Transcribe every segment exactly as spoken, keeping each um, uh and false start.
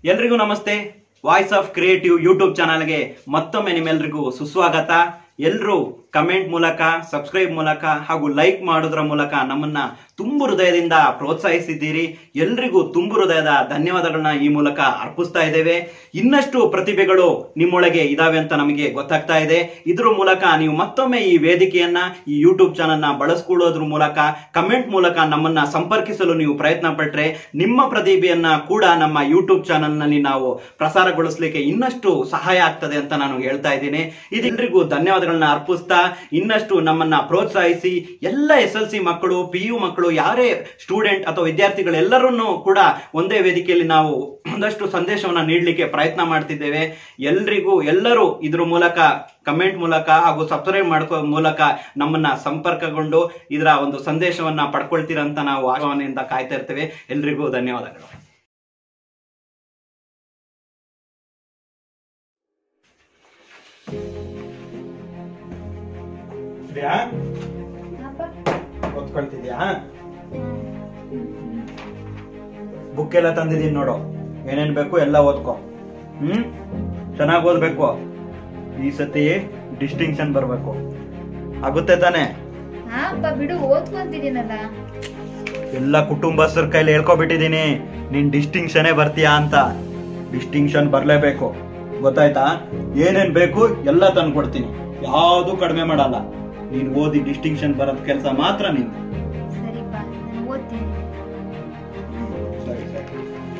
ಎಲ್ರಿಗೂ ನಮಸ್ತೆ. Voice of creative YouTube ಚಾನಲ್ಗೆ ಮತ್ತೊಮ್ಮೆ ನಿಮ್ಮೆಲ್ಲರಿಗೂ ಸುಸ್ವಾಗತ. ಎಲ್ಲರೂ ಕಮೆಂಟ್ ಮೂಲಕ, ಸಬ್ಸ್ಕ್ರೈಬ್ ಮೂಲಕ ಹಾಗೂ ಲೈಕ್ ಮಾಡೋದ್ರ ಮೂಲಕ ನಮ್ಮನ್ನ ತುಂಬು ಹೃದಯದಿಂದ ಪ್ರೋತ್ಸಾಹಿಸಿದ್ದೀರಿ. ಎಲ್ರಿಗೂ ತುಂಬು ಹೃದಯದ ಧನ್ಯವಾದಗಳನ್ನ ಈ ಮೂಲಕ ಅರ್ಪಿಸ್ತಾ ಇದ್ದೇವೆ. ಇನ್ನಷ್ಟು ಪ್ರತಿಭೆಗಳು ನಿಮ್ಮೊಳಗೆ ಇದಾವೆ ಅಂತ ನಮಗೆ ಗೊತ್ತಾಗ್ತಾ ಇದೆ. ಇದ್ರ ಮೂಲಕ ನೀವು ಮತ್ತೊಮ್ಮೆ ಈ ವೇದಿಕೆಯನ್ನ, ಈ ಯೂಟ್ಯೂಬ್ ಚಾನಲ್ ನ ಬಳಸ್ಕೊಳ್ಳೋದ್ರ ಮೂಲಕ, ಕಮೆಂಟ್ ಮೂಲಕ ನಮ್ಮನ್ನ ಸಂಪರ್ಕಿಸಲು ನೀವು ಪ್ರಯತ್ನ ಪಟ್ರೆ ನಿಮ್ಮ ಪ್ರತಿಭೆಯನ್ನ ಕೂಡ ನಮ್ಮ ಯೂಟ್ಯೂಬ್ ಚಾನಲ್ ನಲ್ಲಿ ನಾವು ಪ್ರಸಾರಗೊಳಿಸಲಿಕ್ಕೆ ಇನ್ನಷ್ಟು ಸಹಾಯ ಆಗ್ತದೆ ಅಂತ ನಾನು ಹೇಳ್ತಾ ಇದ್ದೀನಿ. ಇದೆಲ್ಲರಿಗೂ ಧನ್ಯವಾದಗಳನ್ನ ಅರ್ಪಿಸ್ತಾ ಇನ್ನಷ್ಟು ನಮ್ಮನ್ನ ಪ್ರೋತ್ಸಾಹಿಸಿ ಎಲ್ಲ ಎಸ್ ಎಲ್ ಸಿ ಮಕ್ಕಳು, ಪಿ ಯು ಮಕ್ಕಳು, ಯಾರೇ ಸ್ಟೂಡೆಂಟ್ ಅಥವಾ ವಿದ್ಯಾರ್ಥಿಗಳೆಲ್ಲರನ್ನೂ ಕೂಡ ಒಂದೇ ವೇದಿಕೆಯಲ್ಲಿ ನಾವು ಒಂದಷ್ಟು ಸಂದೇಶವನ್ನ ನೀಡಲಿಕ್ಕೆ ಪ್ರಯತ್ನ ಮಾಡ್ತಿದ್ದೇವೆ. ಎಲ್ರಿಗೂ ಎಲ್ಲರೂ ಇದ್ರ ಮೂಲಕ, ಕಮೆಂಟ್ ಮೂಲಕ ಹಾಗೂ ಸಬ್ಸ್ಕ್ರೈಬ್ ಮಾಡ್ಕೋ ಮೂಲಕ ನಮ್ಮನ್ನ ಸಂಪರ್ಕಗೊಂಡು ಇದರ ಒಂದು ಸಂದೇಶವನ್ನ ಪಡ್ಕೊಳ್ತೀರಂತ ನಾವು ಆಶಾವಾಣಿಯಿಂದ ಕಾಯ್ತಾ ಇರ್ತೇವೆ. ಎಲ್ರಿಗೂ ಧನ್ಯವಾದಗಳು. ಓದ್ಕೊಳ್ತಿದ್ಯಾ? ಬುಕ್ ಎಲ್ಲ ತಂದಿದೀನಿ ನೋಡು, ಏನೇನ್ ಬೇಕು ಎಲ್ಲ ಓದ್ಕೊ. ಹ್ಮ್ ಚೆನ್ನಾಗಿ ಓದ್ಬೇಕು. ಈ ಸತಿ ಡಿಸ್ಟಿಂಕ್ಷನ್ ಬರ್ಬೇಕು. ಆಗುತ್ತೆ ತಾನೆ? ಬಿಡು, ಓದ್ಕೊಂತಿದ್ದೀನಲ್ಲ. ಎಲ್ಲ ಕುಟುಂಬಸ್ಥರ ಕೈಲಿ ಹೇಳ್ಕೊಬಿಟ್ಟಿದೀನಿ, ನೀನ್ ಡಿಸ್ಟಿಂಕ್ಷನ್ ಬರ್ತೀಯಾ ಅಂತ. ಡಿಸ್ಟಿಂಕ್ಷನ್ ಬರ್ಲೇಬೇಕು, ಗೊತ್ತಾಯ್ತಾ? ಏನೇನ್ ಬೇಕು ಎಲ್ಲ ತಂದ್ಕೊಡ್ತೀನಿ, ಯಾವ್ದು ಕಡಿಮೆ ಮಾಡಲ್ಲ. ನೀನ್ ಓದಿ ಡಿಸ್ಟಿಂಕ್ಷನ್ ಬರೋದ್ ಕೆಲಸ ಮಾತ್ರ ನಿಂದು. ಸರಿಪಾ, ನಾನು ಓದ್ತೀನಿ. ಸರಿ ಸರಿ.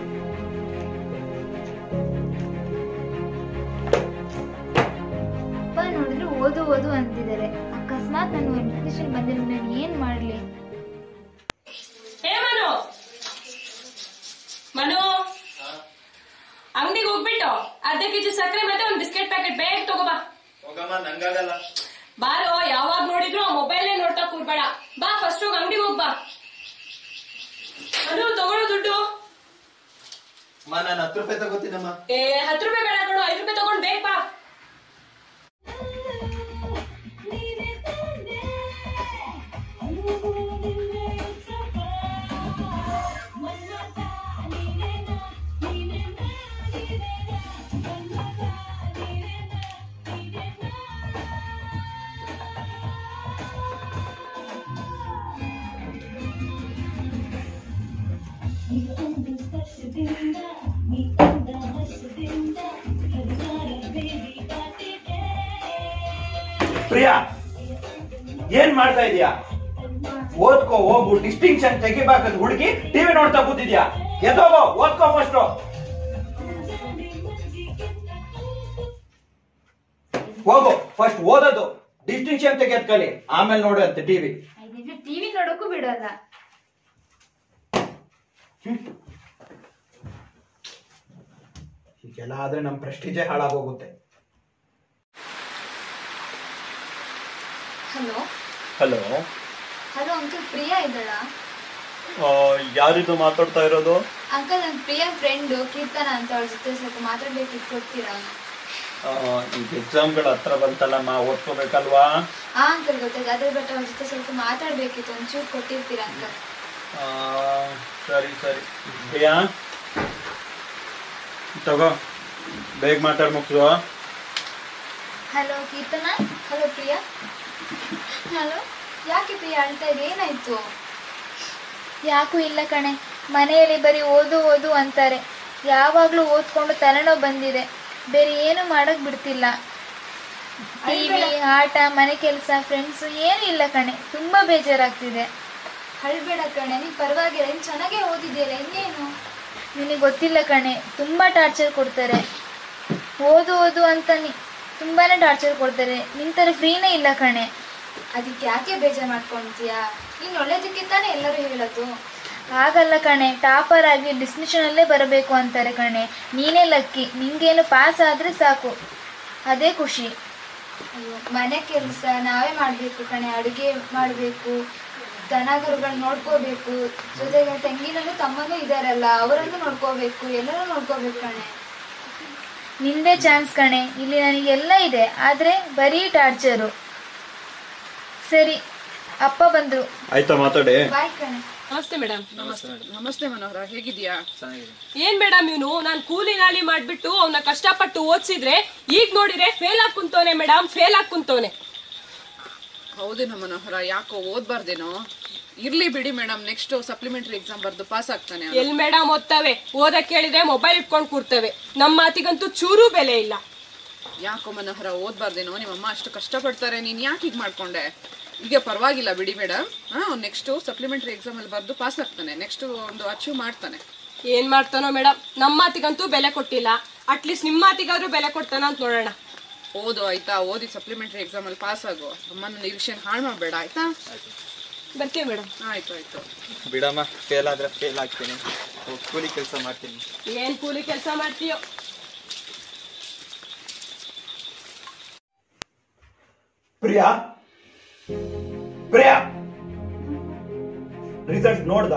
ಅಪ್ಪ ನೋಡಿದ್ರೆ ಓದು ಓದು ಅಂತಿದ್ದಾರೆ. ಅಕಸ್ಮಾತ್ ನಾನು ಡಿಸ್ಟಿಂಕ್ಷನ್ ಬಂದಿರೋ ನಾನು ಏನ್ ಮಾಡ್ಲಿ? ಹೇ ಮನು, ಮನು ಅಂಗಡಿಗೆ ಹೋಗ್ಬಿಟ್ಟು ಅರ್ಧ ಕೆಜಿ ಸಕ್ಕರೆ ಮತ್ತೆ ಒಂದ್ ಬಿಸ್ಕೆಟ್ ಪ್ಯಾಕೆಟ್ ಬೇಗ ತಗೋಬಾ. ಹೋಗಮ್ಮ, ನಂಗಾಗಲ್ಲ. ಬಾರೋ, ಯಾವಾಗ ನೋಡಿದ್ರು ಆ ಮೊಬೈಲ್ ನೋಡ್ತಾ ಕೂರ್ಬೇಡ. ಬಾ, ಫಸ್ಟ್ ಹೋಗಿ ಅಂಗಡಿಗೆ ಹೋಗ್ಬಾ. ಮನು, ತಗೊಳ್ಳೋ ದುಡ್ಡು. ನಾನು ಹತ್ತು ರೂಪಾಯಿ ತಗೋತೀನಮ್ಮ. ಏ ಹತ್ತು ರೂಪಾಯಿ ಬೇಡ ಕೊಡು, ಐದು ರೂಪಾಯಿ ತಗೊಂಡ್ ಬೇಗ ಬಾ. ಪ್ರಿಯಾ, ಏನ್ ಮಾಡ್ತಾ ಇದೀಯಾ? ಓದ್ಕೋ ಹೋಗು. ಡಿಸ್ಟಿಂಕ್ಷನ್ ತೆಗಿಬೇಕಂತ ಹುಡುಗಿ ಟಿವಿ ನೋಡ್ತಾ ಕೂತಿದ್ಯಾ? ಎದ್ದೋಗೋ, ಓದ್ಕೋ ಫಸ್ಟ್. ಹೋಗು, ಫಸ್ಟ್ ಓದೋದು, ಡಿಸ್ಟಿಂಕ್ಷನ್ ತೆಗೆದ್ ಕಲಿ, ಆಮೇಲೆ ನೋಡು ಅಂತ ಟಿವಿ. ಟಿವಿ ನೋಡಕ್ಕೂ ಬಿಡಲ್ಲ. ಹೀಗೆಲ್ಲ ಆದ್ರೆ ನಮ್ ಪ್ರೆಸ್ಟೀಜೇ ಹಾಳಾಗೋಗುತ್ತೆ. Hello hello hello uncle, Priya ಇದ್ದಾಳ? ಯಾರಿದು ಮಾತಾಡ್ತಾ ಇರೋದು? ಅಂಕಲ್, ನನ್ ಪ್ರಿಯಾ ಫ್ರೆಂಡ್ ಕೀರ್ತನ ಅಂತ, ಅವಳ ಜೊತೆ ಸ್ವಲ್ಪ ಮಾತಾಡ್ಬೇಕಿತ್ತು, ಕೊಡ್ತೀರಾ? ಈಗ ಎಕ್ಸಾಮ್ಗಳ ಹತ್ರ ಬಂತಲ್ಲಮ್ಮ, ಓದ್ಕೋಬೇಕಲ್ವಾ? ಹಾ ಅಂಕಲ್, ಗೊತ್ತಾಯ್ತು. ಅದ್ರ ಬಟ್ ಅವಳ ಜೊತೆ ಸ್ವಲ್ಪ ಮಾತಾಡ್ಬೇಕಿತ್ತು, ಒಂಚೂರು ಕೊಟ್ಟಿರ್ತೀರಾ ಅಂಕಲ್? ಸರಿ ಸರಿ. ಪ್ರಿಯಾ ತಗೋ, ಬೇಗ ಮಾತಾಡ್ ಮುಗ್ಸು. Hello Keerthana. Hello Priya. Hello, ಯಾಕೆ ಪ್ರಿಯಾ ಅಳ್ತಾ ಇದೆ? ಏನಾಯ್ತು? ಯಾಕೂ ಇಲ್ಲ ಕಣೆ, ಮನೆಯಲ್ಲಿ ಬರೀ ಓದು ಓದು ಅಂತಾರೆ. ಯಾವಾಗ್ಲೂ ಓದ್ಕೊಂಡು ತಲೆನೋವು ಬಂದಿದೆ, ಬೇರೆ ಏನು ಮಾಡಕ್ ಬಿಡ್ತಿಲ್ಲ. ಟಿವಿ, ಆಟ, ಮನೆ ಕೆಲಸ, ಫ್ರೆಂಡ್ಸು ಏನೂ ಇಲ್ಲ ಕಣೆ, ತುಂಬಾ ಬೇಜಾರಾಗ್ತಿದೆ. ಅಳ್ಬೇಡ ಕಣೆ, ನೀನ್ ಪರವಾಗಿಲ್ಲ, ನೀನ್ ಚೆನ್ನಾಗೇ ಓದಿದ್ಯಲ್ಲ, ಇನ್ನೇನು? ನಿನಗೆ ಗೊತ್ತಿಲ್ಲ ಕಣೆ, ತುಂಬಾ ಟಾರ್ಚರ್ ಕೊಡ್ತಾರೆ. ಓದು ಓದು ಅಂತ ನೀ ತುಂಬಾನೇ ಟಾರ್ಚರ್ ಕೊಡ್ತಾರೆ. ನಿಂತರ ಫ್ರೀನೇ ಇಲ್ಲ ಕಣೆ. ಅದಕ್ಕೆ ಯಾಕೆ ಬೇಜಾರು ಮಾಡ್ಕೊಂತೀಯಾ? ನೀನು ಒಳ್ಳೇದಕ್ಕೆ ತಾನೇ ಎಲ್ಲರೂ ಹೇಳೋದು. ಆಗಲ್ಲ ಕಣೆ, ಟಾಪರ್ ಆಗಿ ಡಿಸ್ಟಿಂಕ್ಷನ್ ಅಲ್ಲೇ ಬರಬೇಕು ಅಂತಾರೆ ಕಣೆ. ನೀನೇ ಲಕ್ಕಿ, ನಿಂಗೇನು ಪಾಸ್ ಆದ್ರೆ ಸಾಕು, ಅದೇ ಖುಷಿ. ಅಯ್ಯೋ, ಮನೆ ಕೆಲಸ ನಾವೇ ಮಾಡಬೇಕು ಕಣೆ. ಅಡುಗೆ ಮಾಡಬೇಕು, ದನಗರುಗಳನ್ನ ನೋಡ್ಕೋಬೇಕು, ಜೊತೆಗೆ ತಂಗಿನಲ್ಲೂ ತಮ್ಮನೂ ಇದಾರಲ್ಲ, ಅವರನ್ನು ನೋಡ್ಕೋಬೇಕು, ಎಲ್ಲರೂ ನೋಡ್ಕೋಬೇಕು ಕಣೆ. ನಿಂದೇ ಚಾನ್ಸ್ ಕಣೆ, ಇಲ್ಲಿ ನನಗೆಲ್ಲ ಇದೆ, ಆದ್ರೆ ಬರೀ ಟಾರ್ಚರು. ಸರಿ, ಅಪ್ಪ ಬಂದ್ರು. ಆಯ್ತಾ ಮಾತಾಡಿ? ಬಾಯ್ ಕಣೆ. ನಮಸ್ತೆ ಮೇಡಮ್. ನಮಸ್ತೆ ಮನೋಹರ, ಹೇಗಿದ್ಯಾ? ಏನ್ ಮೇಡಮ್ ಇವನು ನಾನ್ ಕೂಲಿ ನಾಲಿ ಮಾಡ್ಬಿಟ್ಟು ಅವನ್ನ ಕಷ್ಟಪಟ್ಟು ಓದಿಸಿದ್ರೆ ಈಗ ನೋಡಿದ್ರೆ ಫೇಲ್ ಆಗಿ ಕುಂತವನೆ ಮೇಡಮ್, ಫೇಲ್ ಆಗಿ ಕುಂತವನೆ. ಹೌದೇನೋ ಮನೋಹರ, ಯಾಕೋ ಓದ್ಬಾರ್ದೇನೋ? ಇರ್ಲಿ ಬಿಡಿ ಮೇಡಮ್, ನೆಕ್ಸ್ಟ್ ಸಪ್ಲಿಮೆಂಟರಿ ಎಕ್ಸಾಮ್ ಬರ್ದು ಪಾಸ್ ಆಗ್ತಾನೆ. ಎಲ್ ಮೇಡಮ್ ಓದ್ತವೆ, ಓದಕ್ ಕೇಳಿದ್ರೆ ಮೊಬೈಲ್ ಇಟ್ಕೊಂಡ್ ಕೂರ್ತವೆ. ನಮ್ಮ ಮಾತಿಗಂತೂ ಚೂರು ಬೆಲೆ ಇಲ್ಲ. ಯಾಕೋ ಮನೋಹರ, ಓದ್ಬಾರ್ದೇನೋ? ನಿಮ್ಮಮ್ಮ ಅಷ್ಟು ಕಷ್ಟಪಡ್ತಾರೆ, ನೀನ್ ಯಾಕೆ ಹೀಗೆ ಮಾಡ್ಕೊಂಡೆ? ಈಗ ಪರವಾಗಿಲ್ಲ ಬಿಡಿ ಮೇಡಮ್. ಹಾ, ನೆಕ್ಸ್ಟ್ ಸಪ್ಲಿಮೆಂಟರಿ ಎಕ್ಸಾಮ್ ಅಲ್ಲಿ ಬರ್ದು ಪಾಸ್ ಆಗ್ತಾನೆ, ನೆಕ್ಸ್ಟ್ ಒಂದು ಅಚೀವ್ ಮಾಡ್ತಾನೆ. ಏನ್ ಮಾಡ್ತಾನೋ ಮೇಡಮ್, ನಮ್ಮ ಮಾತಿಗಂತೂ ಬೆಲೆ ಕೊಟ್ಟಿಲ್ಲ. ಅಟ್ಲೀಸ್ಟ್ ನಿಮ್ಮ ಮಾತಿಗಾದ್ರೂ ಬೆಲೆ ಕೊಡ್ತಾನ ಅಂತ ನೋಡೋಣ. ಓದು ಆಯ್ತಾ, ಓದಿ ಸಪ್ಲಿಮೆಂಟರಿ ಎಕ್ಸಾಮ್ ಅಲ್ಲಿ ಪಾಸ್ ಆಗು. ಅಮ್ಮನ ನಿರೀಕ್ಷೆ ಹಾಳು ಮಾಡಬೇಡ ಆಯ್ತಾ? ಬರ್ತೀವಿ ಮೇಡಮ್. ಆಯ್ತು ಆಯ್ತು ಬಿಡಮ್ಮ, ಫೇಲ್ ಆದ್ರೆ ಫೇಲ್ ಆಗ್ತೀನಿ, ಕೂಲಿ ಕೆಲಸ ಮಾಡ್ತೀನಿ. ಏನ್ ಕೂಲಿ ಕೆಲಸ ಮಾಡ್ತೀಯೋ? ಪ್ರಿಯಾ ಪ್ರಿಯಾ ರಿಸಲ್ಟ್ ನೋಡ್ದ?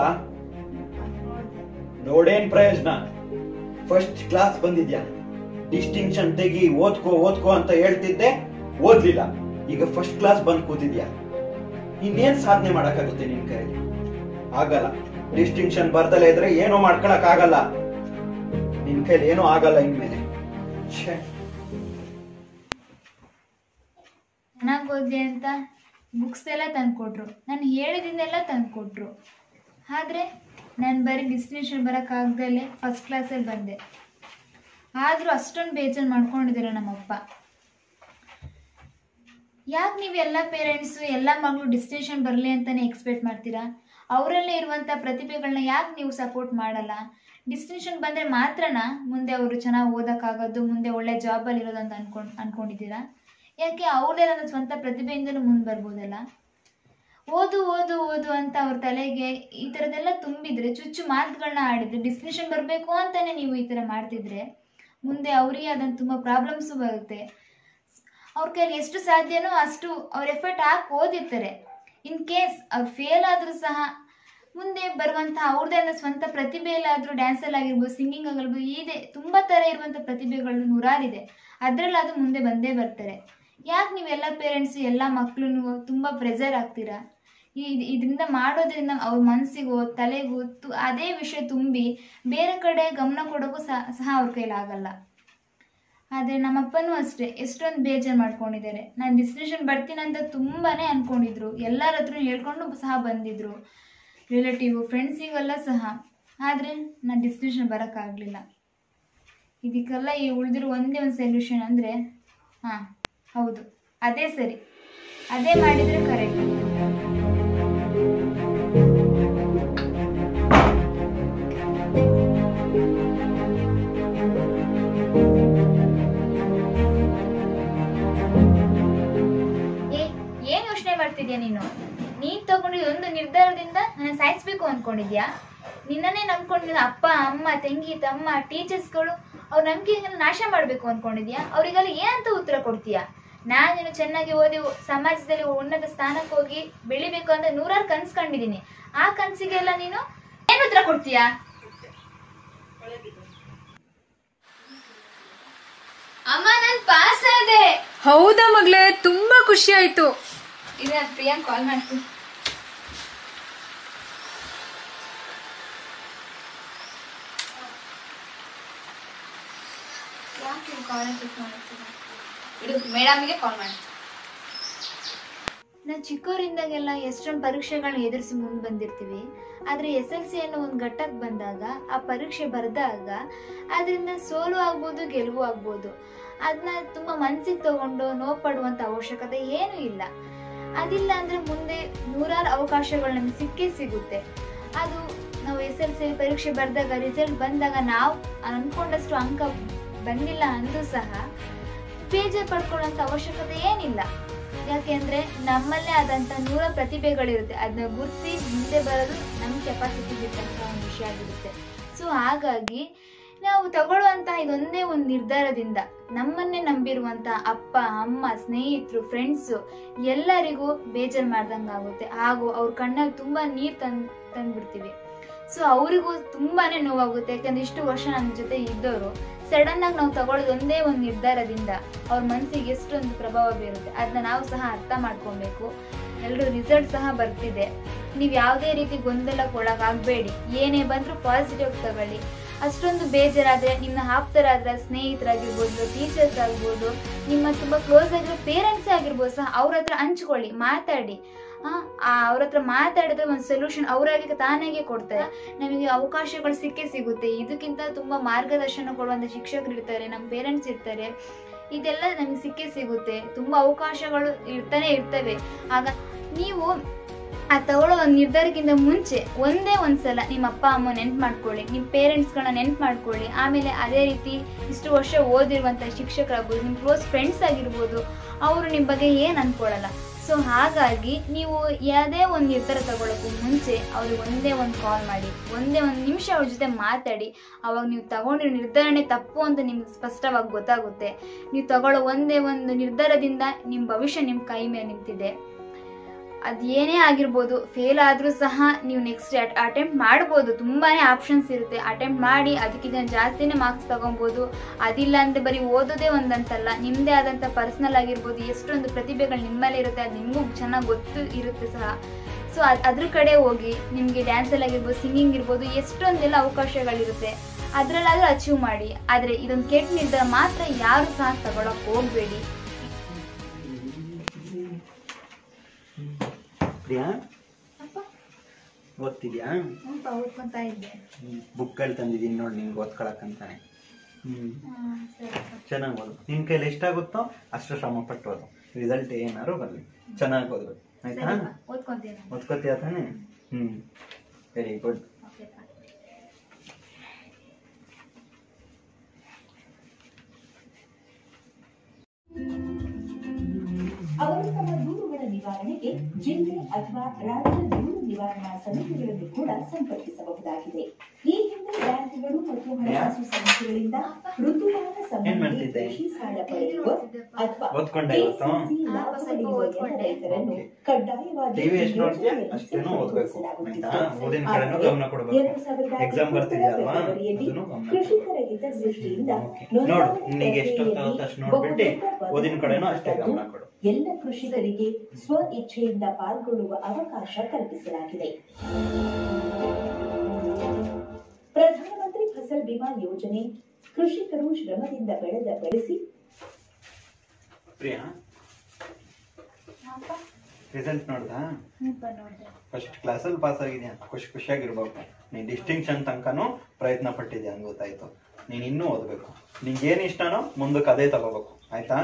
ನೋಡೇನ್ ಪ್ರಯೋಜನ? ಫಸ್ಟ್ ಕ್ಲಾಸ್ ಬಂದಿದ್ಯಾ, ಡಿಸ್ಟಿಂಕ್ಷನ್ ತೆಗಿ, ಓದ್ಕೋ ಓದ್ಕೋ ಅಂತ ಹೇಳ್ತಿದ್ದೆ, ಓದ್ಲಿಲ್ಲ. ಈಗ ಫಸ್ಟ್ ಕ್ಲಾಸ್ ಬಂದ್ ಕೂತಿದ್ಯಾ. ಇನ್ನೇನ್ ಸಾಧನೆ ಮಾಡಕ್ಕಾಗುತ್ತೆ ನಿನ್ ಕೈಯಲ್ಲಿ? ಆಗಲ್ಲ. ಡಿಸ್ಟಿಂಕ್ಷನ್ ಬರ್ದಲೇ ಇದ್ರೆ ಏನೋ ಮಾಡ್ಕೊಳಕ್ ಆಗಲ್ಲ. ನಿನ್ ಕೈಲಿ ಏನೋ ಆಗಲ್ಲ ಇನ್ಮೇಲೆ. ಚೆನ್ನಾಗಿ ಓದ್ಲಿ ಅಂತ ಬುಕ್ಸ್ ಎಲ್ಲ ತಂದ್ಕೊಟ್ರು, ನಾನು ಹೇಳಿದಿಂದೆಲ್ಲ ತಂದ್ಕೊಟ್ರು. ಆದರೆ ನಾನು ಬರೀ ಡಿಸ್ಟಿಂಕ್ಷನ್ ಬರೋಕ್ಕಾಗ್ದಲ್ಲೇ ಫಸ್ಟ್ ಕ್ಲಾಸಲ್ಲಿ ಬಂದೆ. ಆದರೂ ಅಷ್ಟೊಂದು ಬೇಜಾರು ಮಾಡ್ಕೊಂಡಿದ್ದಾರೆ ನಮ್ಮಪ್ಪ. ಯಾಕೆ ನೀವು ಎಲ್ಲ ಪೇರೆಂಟ್ಸು ಎಲ್ಲ ಮಗಳು ಡಿಸ್ಟಿಂಕ್ಷನ್ ಬರಲಿ ಅಂತಲೇ ಎಕ್ಸ್ಪೆಕ್ಟ್ ಮಾಡ್ತೀರಾ? ಅವರಲ್ಲೇ ಇರುವಂಥ ಪ್ರತಿಭೆಗಳನ್ನ ಯಾಕೆ ನೀವು ಸಪೋರ್ಟ್ ಮಾಡಲ್ಲ? ಡಿಸ್ಟಿಂಕ್ಷನ್ ಬಂದರೆ ಮಾತ್ರನ ಮುಂದೆ ಅವರು ಚೆನ್ನಾಗಿ ಓದೋಕ್ಕಾಗೋದು, ಮುಂದೆ ಒಳ್ಳೆ ಜಾಬಲ್ಲಿ ಇರೋದು ಅಂತ ಅನ್ಕೊಂಡು ಅನ್ಕೊಂಡಿದ್ದೀರಾ? ಯಾಕೆ ಅವ್ರದೇ ನನ್ನ ಸ್ವಂತ ಪ್ರತಿಭೆಯಿಂದಲೂ ಮುಂದೆ ಬರ್ಬೋದಲ್ಲ? ಓದು ಓದು ಓದು ಅಂತ ಅವ್ರ ತಲೆಗೆ ಈ ಥರದ್ದೆಲ್ಲ ತುಂಬಿದ್ರೆ, ಚುಚ್ಚು ಮಾತುಗಳನ್ನ ಆಡಿದ್ರೆ, ಡಿಸ್ಟಿಂಕ್ಷನ್ ಬರಬೇಕು ಅಂತಲೇ ನೀವು ಈ ಥರ ಮಾಡ್ತಿದ್ರೆ ಮುಂದೆ ಅವರಿಗೆ ಅದಂತ ತುಂಬ ಪ್ರಾಬ್ಲಮ್ಸು ಬರುತ್ತೆ. ಅವ್ರ ಕೈಲಿ ಎಷ್ಟು ಸಾಧ್ಯನೋ ಅಷ್ಟು ಅವ್ರ ಎಫರ್ಟ್ ಹಾಕಿ ಓದಿರ್ತಾರೆ. ಇನ್ ಕೇಸ್ ಅವ್ರು ಫೇಲ್ ಆದರೂ ಸಹ ಮುಂದೆ ಬರುವಂಥ ಅವ್ರದ್ದೇ ಅನ್ನೋ ಸ್ವಂತ ಪ್ರತಿಭೆಯಲ್ಲಾದರೂ, ಡ್ಯಾನ್ಸಲ್ಲಿ ಆಗಿರ್ಬೋದು, ಸಿಂಗಿಂಗ್ ಆಗಿರ್ಬೋದು, ಇದೆ ತುಂಬ ಥರ ಇರುವಂಥ ಪ್ರತಿಭೆಗಳು ನೂರಾರಿದೆ. ಅದರಲ್ಲಿ ಅದು ಮುಂದೆ ಬಂದೇ ಬರ್ತಾರೆ. ಯಾಕೆ ನೀವೆಲ್ಲ ಪೇರೆಂಟ್ಸು ಎಲ್ಲ ಮಕ್ಕಳು ತುಂಬ ಪ್ರೆಷರ್ ಆಗ್ತೀರಾ? ಈ ಇದರಿಂದ ಮಾಡೋದ್ರಿಂದ ಅವ್ರ ಮನಸ್ಸಿಗೋ ತಲೆಗೂ ತು ಅದೇ ವಿಷಯ ತುಂಬಿ ಬೇರೆ ಕಡೆ ಗಮನ ಕೊಡೋಕ್ಕೂ ಸಹ ಸಹ ಅವ್ರ ಕೈಲಾಗಲ್ಲ. ಆದರೆ ನಮ್ಮಪ್ಪನೂ ಅಷ್ಟೇ ಎಷ್ಟೊಂದು ಬೇಜಾರು ಮಾಡ್ಕೊಂಡಿದ್ದಾರೆ. ನಾನು ಡಿಸ್ಟಿಂಕ್ಷನ್ ಬರ್ತೀನಂತ ತುಂಬಾ ಅಂದ್ಕೊಂಡಿದ್ರು, ಎಲ್ಲರ ಹತ್ರ ಹೇಳ್ಕೊಂಡು ಸಹ ಬಂದಿದ್ರು, ರಿಲೇಟಿವ್ ಫ್ರೆಂಡ್ಸಿಗೆಲ್ಲ ಸಹ. ಆದರೆ ನಾನು ಡಿಸ್ಟಿಂಕ್ಷನ್ ಬರೋಕ್ಕಾಗಲಿಲ್ಲ. ಇದಕ್ಕೆಲ್ಲ ಈ ಉಳಿದಿರೋ ಒಂದೇ ಒಂದು ಸೊಲ್ಯೂಷನ್ ಅಂದರೆ, ಹಾಂ ಹೌದು, ಅದೇ ಸರಿ, ಅದೇ ಮಾಡಿದರೆ ಕರೆಕ್ಟ್. ಏನ್ ಯೋಚನೆ ಮಾಡ್ತಿದ್ಯಾ ನೀನು? ನೀನ್ ತಗೊಂಡಿದ್ದು ಒಂದು ನಿರ್ಧಾರದಿಂದ ನನ್ನ ಸಾಯಿಸ್ಬೇಕು ಅನ್ಕೊಂಡಿದ್ಯಾ? ನಿನ್ನನ್ನೇ ನಂಬ್ಕೊಂಡಿದ್ದ ಅಪ್ಪ ಅಮ್ಮ ತಂಗಿ ತಮ್ಮ ಟೀಚರ್ಸ್ಗಳು ಅವ್ರ ನಂಬಿಕೆಯನ್ನು ನಾಶ ಮಾಡ್ಬೇಕು ಅನ್ಕೊಂಡಿದ್ಯಾ? ಅವ್ರಿಗೆಲ್ಲ ಏನಂತ ಉತ್ತರ ಕೊಡ್ತೀಯಾ? ನಾನು ಚೆನ್ನಾಗಿ ಓದಿ ಸಮಾಜದಲ್ಲಿ ಉನ್ನತ ಸ್ಥಾನಕ್ಕೆ ಹೋಗಿ ಬೆಳಿಬೇಕು ಅಂತ ನೂರಾರು ಕನ್ಸು ಕಂಡಿದ್ದೀನಿ. ಆ ಕನ್ಸಿಗೆಲ್ಲ ನೀನು ಏನ್ ಉತ್ತರ ಕೊಡ್ತೀಯಾ? ಅಮ್ಮ, ನಾನು ಪಾಸ್ ಆದೆ. ಹೌದಾ ಮಗಳೇ, ತುಂಬಾ ಖುಷಿ ಆಯ್ತು. ಇದು ನಾನು ಪ್ರಿಯಾಂಕ್ ಕಾಲ್ ಮಾಡ್ತೀನಿ. ಯಾಕೆ ಕಾಲ್ ಪಿಕ್ ಮಾಡ್ತೀನಿ? ಇಡು, ಮೇಡಮ್ಗೆ ಕಾಲ್ ಮಾಡ್ತೀನಿ. ನಾವು ಚಿಕ್ಕವರಿಂದಾಗೆಲ್ಲ ಎಷ್ಟೊಂದು ಪರೀಕ್ಷೆಗಳನ್ನ ಎದುರಿಸಿ ಮುಂದೆ ಬಂದಿರ್ತೀವಿ. ಆದರೆ ಎಸ್ ಎಲ್ ಸಿ ಅನ್ನೋ ಒಂದು ಘಟ್ಟಕ್ಕೆ ಬಂದಾಗ, ಆ ಪರೀಕ್ಷೆ ಬರೆದಾಗ ಅದರಿಂದ ಸೋಲು ಆಗ್ಬೋದು, ಗೆಲುವು ಆಗ್ಬೋದು. ಅದನ್ನ ತುಂಬ ಮನಸ್ಸಿಗೆ ತಗೊಂಡು ನೋವು ಪಡುವಂಥ ಅವಶ್ಯಕತೆ ಏನೂ ಇಲ್ಲ. ಅದಿಲ್ಲ ಅಂದರೆ ಮುಂದೆ ನೂರಾರು ಅವಕಾಶಗಳು ನಮಗೆ ಸಿಕ್ಕೇ ಸಿಗುತ್ತೆ. ಅದು ನಾವು ಎಸ್ ಎಲ್ ಸಿ ಪರೀಕ್ಷೆ ಬರೆದಾಗ, ರಿಸಲ್ಟ್ ಬಂದಾಗ ನಾವು ಅಂದ್ಕೊಂಡಷ್ಟು ಅಂಕ ಬಂದಿಲ್ಲ ಅಂದರೂ ಸಹ ಬೇಜಾರು ಪಡ್ಕೊಳ್ಳೋಂಥ ಅವಶ್ಯಕತೆ ಏನಿಲ್ಲ. ಯಾಕೆಂದರೆ ನಮ್ಮಲ್ಲೇ ಆದಂಥ ನೂರ ಪ್ರತಿಭೆಗಳಿರುತ್ತೆ. ಅದನ್ನ ಗುರುತಿಸಿ ಮುಂದೆ ಬರೋದು ನಮ್ಮ ಕೆಪಾಸಿಟಿ ಇದ್ದಂಥ ಒಂದು ವಿಷಯ ಆಗಿರುತ್ತೆ. ಸೊ ಹಾಗಾಗಿ ನಾವು ತಗೊಳ್ಳುವಂಥ ಇದೊಂದೇ ಒಂದು ನಿರ್ಧಾರದಿಂದ ನಮ್ಮನ್ನೇ ನಂಬಿರುವಂಥ ಅಪ್ಪ ಅಮ್ಮ ಸ್ನೇಹಿತರು ಫ್ರೆಂಡ್ಸು ಎಲ್ಲರಿಗೂ ಬೇಜಾರು ಮಾಡ್ದಂಗೆ ಆಗುತ್ತೆ. ಹಾಗೂ ಅವ್ರ ಕಣ್ಣಲ್ಲಿ ತುಂಬ ನೀರು ತಂದು ತಂದ್ಬಿಡ್ತೀವಿ. ಸೊ ಅವರಿಗೂ ತುಂಬಾ ನೋವಾಗುತ್ತೆ. ಯಾಕಂದ್ರೆ ಇಷ್ಟು ವರ್ಷ ನಮ್ಮ ಜೊತೆ ಇದ್ದವರು ಸಡನ್ ಆಗಿ ನಾವು ತಗೊಳ್ಳೋದು ಒಂದೇ ಒಂದು ನಿರ್ಧಾರದಿಂದ ಅವ್ರ ಮನಸ್ಸಿಗೆ ಎಷ್ಟೊಂದು ಪ್ರಭಾವ ಬೀರುತ್ತೆ. ಅದನ್ನ ನಾವು ಸಹ ಅರ್ಥ ಮಾಡ್ಕೊಬೇಕು. ಎಲ್ಲರೂ ರಿಸಲ್ಟ್ ಸಹ ಬರ್ತಿದೆ. ನೀವು ಯಾವುದೇ ರೀತಿ ಗೊಂದಲಕ್ಕೆ ಒಳಗಾಗಬೇಡಿ. ಏನೇ ಬಂದರೂ ಪಾಸಿಟಿವ್ ತಗೊಳ್ಳಿ. ಅಷ್ಟೊಂದು ಬೇಜಾರಾದರೆ ನಿಮ್ಮ ಆಪ್ತರಾದ ಸ್ನೇಹಿತರಾಗಿರ್ಬೋದು, ಟೀಚರ್ಸ್ ಆಗ್ಬೋದು, ನಿಮ್ಮ ತುಂಬ ಕ್ಲೋಸ್ ಆಗಿರೋ ಪೇರೆಂಟ್ಸೇ ಆಗಿರ್ಬೋದು ಸಹ ಅವ್ರ ಹತ್ರ ಹಂಚ್ಕೊಳ್ಳಿ, ಮಾತಾಡಿ. ಅವ್ರ ಹತ್ರ ಮಾತಾಡಿದ್ರೆ ಒಂದು ಸೊಲ್ಯೂಷನ್ ಅವರಾಗಿ ತಾನಾಗೆ ಕೊಡ್ತಾರೆ. ನಮಗೆ ಅವಕಾಶಗಳು ಸಿಕ್ಕೇ ಸಿಗುತ್ತೆ. ಇದಕ್ಕಿಂತ ತುಂಬಾ ಮಾರ್ಗದರ್ಶನ ಕೊಡುವಂತ ಶಿಕ್ಷಕರು ಇರ್ತಾರೆ, ನಮ್ಮ ಪೇರೆಂಟ್ಸ್ ಇರ್ತಾರೆ. ಇದೆಲ್ಲ ನಮಗೆ ಸಿಕ್ಕೇ ಸಿಗುತ್ತೆ. ತುಂಬಾ ಅವಕಾಶಗಳು ಇರ್ತಾನೆ ಇರ್ತವೆ. ಆಗ ನೀವು ಆ ತಗೊಳ್ಳೋ ಒಂದು ನಿರ್ಧಾರಕ್ಕಿಂತ ಮುಂಚೆ ಒಂದೇ ಒಂದ್ಸಲ ನಿಮ್ಮ ಅಪ್ಪ ಅಮ್ಮ ನೆನ್ಪು ಮಾಡ್ಕೊಳ್ಳಿ, ನಿಮ್ಮ ಪೇರೆಂಟ್ಸ್ಗಳನ್ನ ನೆನ್ಪು ಮಾಡ್ಕೊಳ್ಳಿ. ಆಮೇಲೆ ಅದೇ ರೀತಿ ಇಷ್ಟು ವರ್ಷ ಓದಿರುವಂಥ ಶಿಕ್ಷಕರಾಗ್ಬೋದು, ನಿಮ್ಮ ಕ್ಲೋಸ್ ಫ್ರೆಂಡ್ಸ್ ಆಗಿರ್ಬೋದು, ಅವರು ನಿಮ್ಮ ಬಗ್ಗೆ ಏನು ಅಂದ್ಕೊಳ್ಳಲ್ಲ. ಸೊ ಹಾಗಾಗಿ ನೀವು ಯಾವುದೇ ಒಂದು ನಿರ್ಧಾರ ತಗೊಳ್ಳೋಕ್ಕೂ ಮುಂಚೆ ಅವ್ರಿಗೆ ಒಂದೇ ಒಂದು ಕಾಲ್ ಮಾಡಿ, ಒಂದೇ ಒಂದು ನಿಮಿಷ ಅವ್ರ ಜೊತೆ ಮಾತಾಡಿ. ಅವಾಗ ನೀವು ತಗೊಂಡಿರೋ ನಿರ್ಧಾರನೇ ತಪ್ಪು ಅಂತ ನಿಮ್ಗೆ ಸ್ಪಷ್ಟವಾಗಿ ಗೊತ್ತಾಗುತ್ತೆ. ನೀವು ತಗೊಳ್ಳೋ ಒಂದೇ ಒಂದು ನಿರ್ಧಾರದಿಂದ ನಿಮ್ಮ ಭವಿಷ್ಯ ನಿಮ್ಮ ಕೈ ಮೇಲೆ ನಿಂತಿದೆ. ಅದು ಏನೇ ಆಗಿರ್ಬೋದು, ಫೇಲ್ ಆದರೂ ಸಹ ನೀವು ನೆಕ್ಸ್ಟ್ ಅಟೆಂಪ್ಟ್ ಮಾಡ್ಬೋದು. ತುಂಬಾ ಆಪ್ಷನ್ಸ್ ಇರುತ್ತೆ. ಅಟೆಂಪ್ಟ್ ಮಾಡಿ ಅದಕ್ಕಿಂತ ಜಾಸ್ತಿನೇ ಮಾರ್ಕ್ಸ್ ತಗೊಬೋದು. ಅದಿಲ್ಲ ಅಂದರೆ ಬರೀ ಓದೋದೇ ಒಂದಂತಲ್ಲ, ನಿಮ್ಮದೇ ಆದಂಥ ಪರ್ಸ್ನಲ್ ಆಗಿರ್ಬೋದು, ಎಷ್ಟೊಂದು ಪ್ರತಿಭೆಗಳು ನಿಮ್ಮಲ್ಲೇ ಇರುತ್ತೆ, ಅದು ನಿಮಗೂ ಚೆನ್ನಾಗಿ ಗೊತ್ತು ಇರುತ್ತೆ ಸಹ. ಸೊ ಅದು ಅದ್ರ ಕಡೆ ಹೋಗಿ. ನಿಮಗೆ ಡ್ಯಾನ್ಸಲ್ಲಿ ಆಗಿರ್ಬೋದು, ಸಿಂಗಿಂಗ್ ಇರ್ಬೋದು, ಎಷ್ಟೊಂದೆಲ್ಲ ಅವಕಾಶಗಳಿರುತ್ತೆ, ಅದರಲ್ಲಾದರೂ ಅಚೀವ್ ಮಾಡಿ. ಆದರೆ ಇದೊಂದು ಕೆಟ್ಟ ನಿರ್ಧಾರ ಮಾತ್ರ ಯಾರು ಸಹ ತಗೊಳಕ್ಕೆ ಹೋಗಬೇಡಿ. ಪ್ರಿಯಾ, ಓದ್ತಿದ್ಯಾ? ಓದ್ಕೊಂತಾ ಇದ್ದೆ. ಬುಕ್ಗಳು ತಂದಿದ್ದೀನಿ ನೋಡಿ ನಿಮ್ಗೆ ಓದ್ಕೊಳಕ್ಕಂತಾನೆ. ಹ್ಮ್ ಚೆನ್ನಾಗಿ ಓದು. ನಿನ್ ಕೈಲಿ ಎಷ್ಟಾಗುತ್ತೋ ಅಷ್ಟು ಶ್ರಮ ಪಟ್ಟು ಓದು. ರಿಸಲ್ಟ್ ಏನಾರು ಬರಲಿ, ಚೆನ್ನಾಗಿ ಓದ್ಬೇಕು. ಆಯ್ತಾ? ಓದ್ಕೊಂತೀನಿ. ಓದ್ಕೋತೀಯ ತಾನೆ? Hmm, very good. ಅವರು ತಮ್ಮ ದೂರುಗಳ ನಿವಾರಣೆಗೆ ಜಿಲ್ಲೆ ಅಥವಾ ರಾಜ್ಯ ದೂರು ನಿವಾರಣಾ ಸಮಿತಿಗಳನ್ನು ಕೂಡ ಸಂಪರ್ಕಿಸಬಹುದಾಗಿದೆ. ಈ ಹಿಂದೆ ಬ್ಯಾಂಕ್ಗಳು ಮತ್ತು ಹಣಕಾಸು ಸಂಸ್ಥೆಗಳಿಂದ ಋತುಮಾನ ಸಂಬಂಧಿ ಕೃಷಿ ಸಾಲ ಪಡೆಯುವ ಅಥವಾ ರೈತರನ್ನು ಕಡ್ಡಾಯವಾಗಿ ಕೃಷಿಕರ ಹಿತದೃಷ್ಟಿಯಿಂದ ಎಲ್ಲ ಕೃಷಿಕರಿಗೆ ಸ್ವ ಇಚ್ಛೆಯಿಂದ ಪಾಲ್ಗೊಳ್ಳುವ ಅವಕಾಶ ಕಲ್ಪಿಸಲಾಗಿದೆ. ಪ್ರಧಾನಮಂತ್ರಿ ಫಸಲ್ ಬಿಮಾ ಯೋಜನೆ ಕೃಷಿಕರು ಶ್ರಮದಿಂದ ಬೆಳೆದ ಬೆಳೆಸಿ. ಪ್ರಿಯಾ, ರಿಸಲ್ಟ್ ನೋಡ್ದಾ? ಫಸ್ಟ್ ಕ್ಲಾಸಲ್ಲಿ ಪಾಸ್ ಆಗಿದ್ಯಾ, ಖುಷಿ ಖುಷಿಯಾಗಿರ್ಬೇಕು. ನೀನ್ ಡಿಸ್ಟಿಂಕ್ಷನ್ ತನಕನೂ ಪ್ರಯತ್ನ ಪಟ್ಟಿದ್ಯಾ ಅಂತ ಗೊತ್ತಾಯ್ತು. ನೀನ್ ಇನ್ನೂ ಓದ್ಬೇಕು. ನಿಂಗೆ ಏನ್ ಇಷ್ಟನೋ ಮುಂದಕ್ಕೆ ಅದೇ ತಗೋಬೇಕು. ಆಯ್ತಾ?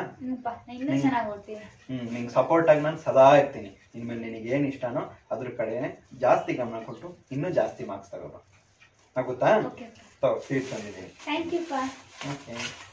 ಹ್ಮ್ ನಿಂಗೆ ಸಪೋರ್ಟ್ ಆಗಿ ನಾನು ಸದಾ ಇರ್ತೀನಿ. ಇನ್ಮೇಲೆ ನಿನಗೆ ಏನ್ ಇಷ್ಟನೋ ಅದ್ರ ಕಡೆ ಜಾಸ್ತಿ ಗಮನ ಕೊಟ್ಟು ಇನ್ನೂ ಜಾಸ್ತಿ ಮಾರ್ಕ್ಸ್ ತಗೋಬೇಕು. ಆಗುತ್ತಾ? ತಗೋ, ಸೀಟ್ ತಂದಿದ್ದೀನಿ. Thank you. ಓಕೆ.